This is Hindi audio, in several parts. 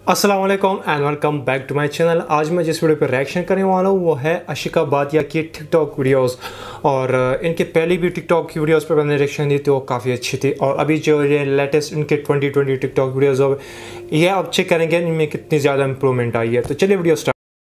अस्सलाम वालेकुम and welcome back to my channel. आज मैं जिस वीडियो पर रिएक्शन करने वाला हूँ वो है आशिका बादिया की टिकटॉक वीडियोस। और इनके पहले भी टिकटॉक की वीडियोस पर मैंने रिएक्शन दी थी, वो काफ़ी अच्छी थी। और अभी जो ये लेटेस्ट इनके 2020 टिकटॉक वीडियोस हो ये आप चेक करेंगे इनमें कितनी ज़्यादा इंप्रूवमेंट आई है। तो चलिए वीडियो स्टार्ट।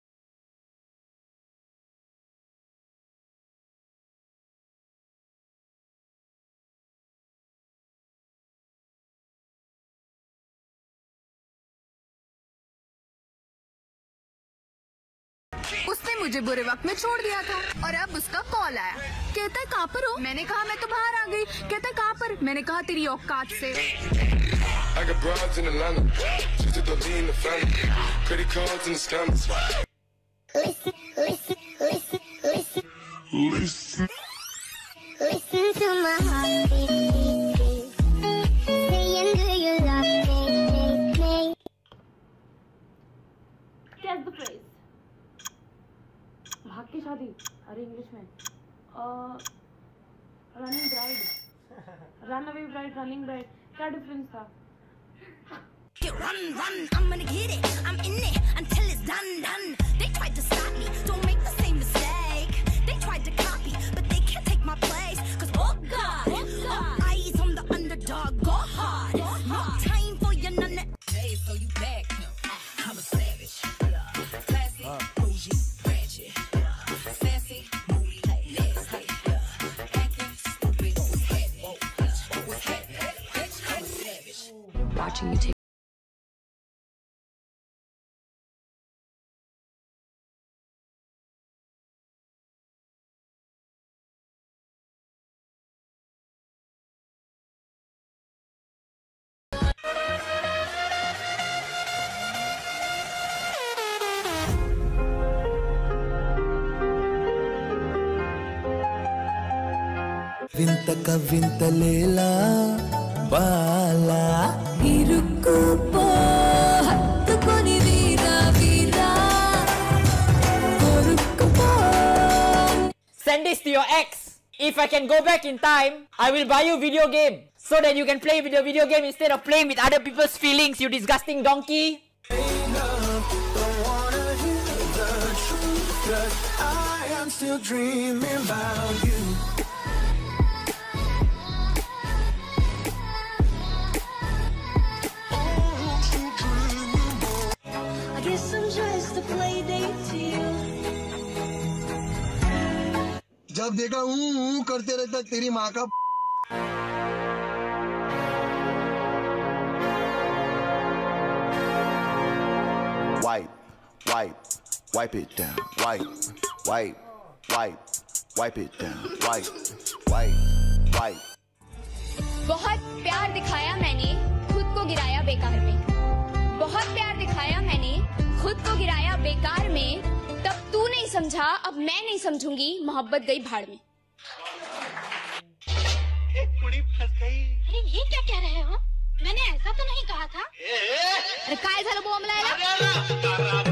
उसने मुझे बुरे वक्त में छोड़ दिया था और अब उसका कॉल आया, कहता है कहाँ पर हो? मैंने कहा मैं तो बाहर आ गई। कहता है कहाँ पर? मैंने कहा तेरी औकात से। भाग की शादी, अरे इंग्लिश में running bride, run away bride, running bride, क्या डिफरेंस था? Run, I'm gonna get it. I'm in it until it's done. They tried to stop me, don't make the same mistake. They tried to copy, but they can't take my place. Cause oh God, all eyes on the underdog, go hard. No time for your none. Hey, so you back? I'm a savage, classy, bougie, ratchet, sassy, moody, nasty, acting stupid. What's happening? Bitch, I'm a savage. Watching you take. వింత కవింతలేలా బాలా ఇరుక్కుపో హత్తుకొని వీరా వీరా కొరుక్కుపో. Send this to your ex. If I can go back in time, I will buy you video game so that you can play with your video game instead of playing with other people's feelings, you disgusting donkey. I am still dreaming about you. I guess I'm just a play date to you. जब देखा करते रहता तेरी माँ का wipe it down, wipe it down, wipe. बहुत प्यार दिखाया मैंने, खुद को गिराया बेकार में। बहुत प्यार दिखाया मैंने, खुद को गिराया बेकार में। तब तू नहीं समझा, अब मैं नहीं समझूंगी, मोहब्बत गई भाड़ में। कुड़ी फंस गई। अरे ये क्या कह रहे हो? मैंने ऐसा तो नहीं कहा था। अरे काय झालं बोंब लायला?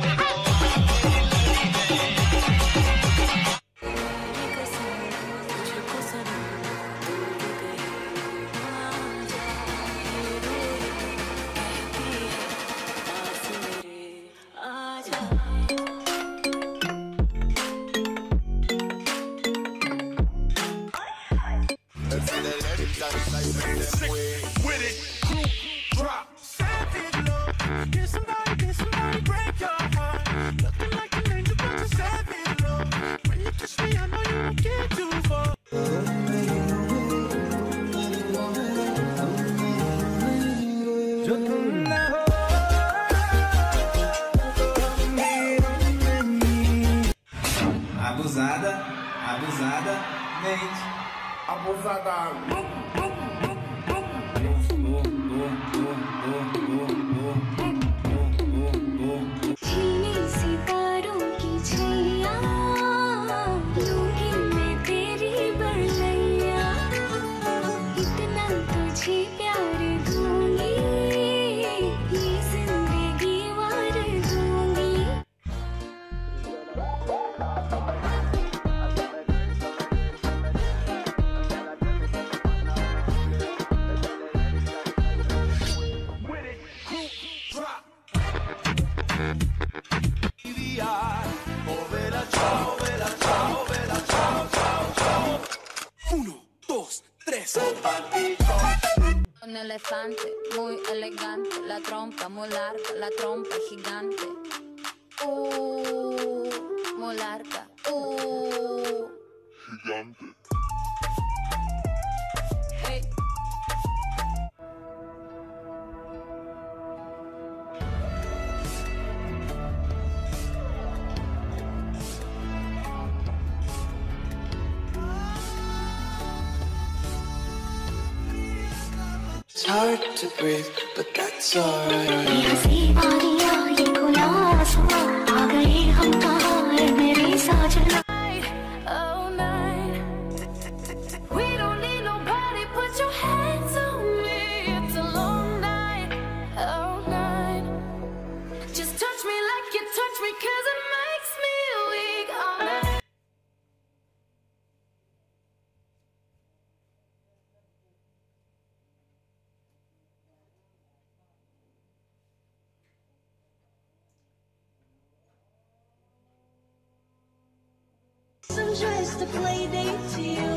With it, group drop. Savage love. Get somebody break your heart. Looking like an angel, but you're savage love. When you kiss me, I know you won't get too far. जो तुम ना हो abusada, mente. Abusada. सितारों की छैया लूंगी मैं तेरी बरसैया, इतना तुझे प्यार दूंगी, ये जिंदगी वार दूंगी। Un elefante muy elegante, la trompa muy larga, la trompa gigante. Muy larga. Gigante. Hey. It's hard to breathe, but that's alright. All night. We don't need nobody. Put your hands on me. It's a long night. All night. Just touch me like you touch me, 'cause it makes me weak. All night. Some dress to play date to you.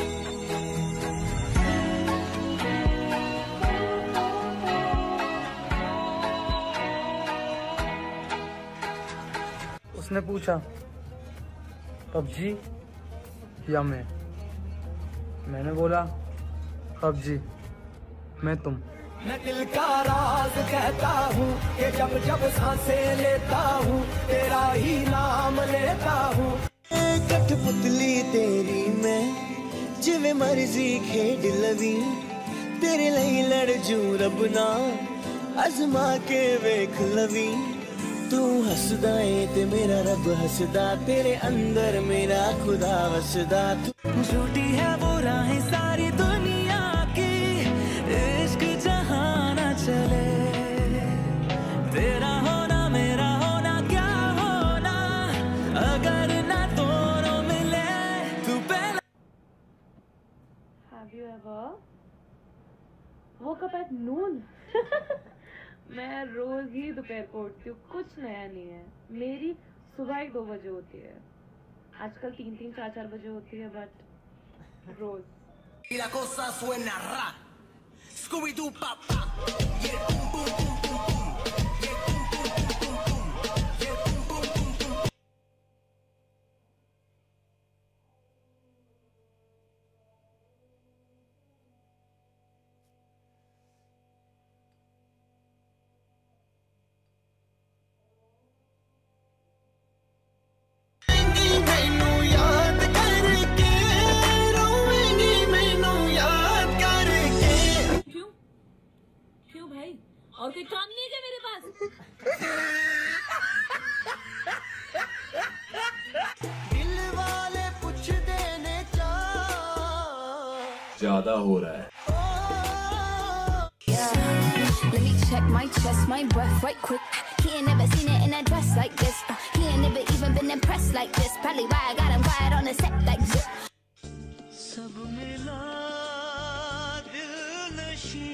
उसने पूछा पबजी या मैंने बोला पबजी मैं तुम। मैं दिल का राज कहता हूँ कि जब जब सांसें लेता हूँ तेरा ही नाम लेता हूँ। कठपुतली तेरी मैं जिवें मर्जी खेड लवी तेरे लिए लड़ जू रबना अजमा के वेख लवी। तू हसदा है ते मेरा रब हसदा तेरे अंदर मेरा खुदा वसदा। झूठी है वो राहें सारी दुनिया की इश्क जहां ना चले तेरा होना मेरा होना क्या होना अगर ना दोनों मिले तू पहला। Have you ever woke up at noon? मैं रोज ही दोपहर को उठती हूँ, कुछ नया नहीं है। मेरी सुबह 1-2 बजे होती है, आजकल 3-3, 4-4 बजे होती है, बट रोज। La cosa suena ra, Scooby-Doo papá, yeah, boom boom boom boom boom, yeah, boom boom boom boom boom, yeah, boom boom boom boom boom. क्यों भाई, और कोई काम नहीं है क्या मेरे पास? दिल वाले पूछ देने ज्यादा हो रहा है। Let me check my chest, my breath right quick. He ain't never seen it in a dress like this. He ain't never even been impressed like this. Probably why I got him quiet on the set like this. सब मिला दिल नशी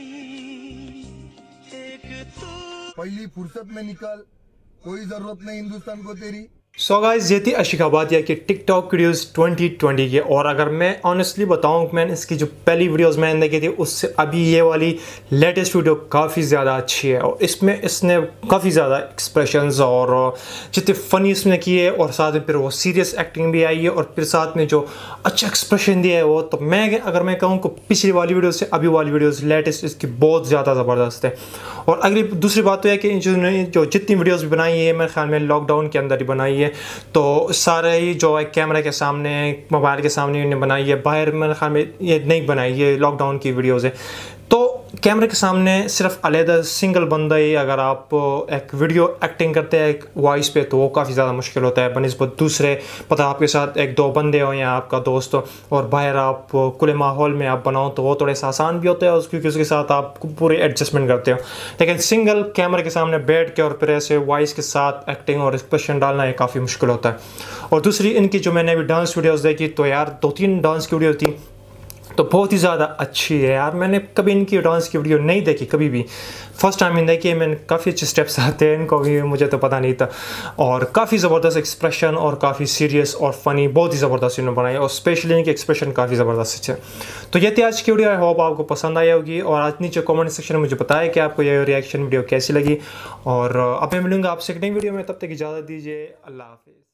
एक तू पहली फुर्सत में निकल, कोई जरूरत नहीं हिंदुस्तान को तेरी। सो गाइस, ये थी आशिका बातिया की टिकटॉक वीडियोस 2020 के। और अगर मैं ऑनेस्टली बताऊं, मैंने इसकी जो पहली वीडियोस मैंने देखी थी उससे अभी ये वाली लेटेस्ट वीडियो काफ़ी ज़्यादा अच्छी है। और इसमें इसने काफ़ी ज़्यादा एक्सप्रेशंस और जितने फ़नी इसने किए, और साथ में फिर वो सीरियस एक्टिंग भी आई है, और फिर साथ में जो अच्छा एक्सप्रेशन दिया है वो, तो मैं अगर मैं कहूँ कि पिछली वाली वीडियो से अभी वाली वीडियोस लेटेस्ट इसकी बहुत ज़्यादा ज़बरदस्त है। और अगली दूसरी बात तो है कि जो जितनी वीडियोज़ भी बनाई है मेरे ख्याल में लॉकडाउन के अंदर ही बनाई है, तो सारे ही जो है कैमरे के सामने, मोबाइल के सामने इन्हें बनाई है, बाहर मेरे ख्याल में ये नहीं बनाई, ये लॉकडाउन की वीडियोज़ है। तो कैमरे के सामने सिर्फ अलहदा सिंगल बंदा ही अगर आप एक वीडियो एक्टिंग करते हैं एक वॉइस पे, तो वो काफ़ी ज़्यादा मुश्किल होता है बनिस्बत दूसरे, पता आपके साथ 1-2 बंदे हो या आपका दोस्त हो, और बाहर आप खुले माहौल में आप बनाओ, तो वो थोड़े सा आसान भी होता है क्योंकि उसके साथ आप पूरे एडजस्टमेंट करते हो। लेकिन सिंगल कैमरे के सामने बैठ के और फिर ऐसे वॉइस के साथ एक्टिंग और एक्सप्रेशन डालना ये काफ़ी मुश्किल होता है। और दूसरी इनकी जो मैंने अभी डांस वीडियोज़ देखी, तो यार 2-3 डांस की वीडियो थी तो बहुत ही ज़्यादा अच्छी है यार। मैंने कभी इनकी डांस की वीडियो नहीं देखी, कभी भी फर्स्ट टाइम देखी है मैंने। काफ़ी अच्छे स्टेप्स आते हैं इनको भी, मुझे तो पता नहीं था। और काफ़ी ज़बरदस्त एक्सप्रेशन और काफ़ी सीरियस और फनी, बहुत ही ज़बरदस्त इन्होंने बनाई और स्पेशली इनके एक्सप्रेशन काफ़ी ज़बरदस्त है। तो ये थी आज की वीडियो, आई होप आपको पसंद आई होगी। और आज नीचे कमेंट सेक्शन में मुझे बताया कि आपको ये रिएक्शन वीडियो कैसी लगी। और अब मैं मिलूँगा आपसे एक नई वीडियो में, तब तक इजाज़त दीजिए, अल्लाह हाफिज़।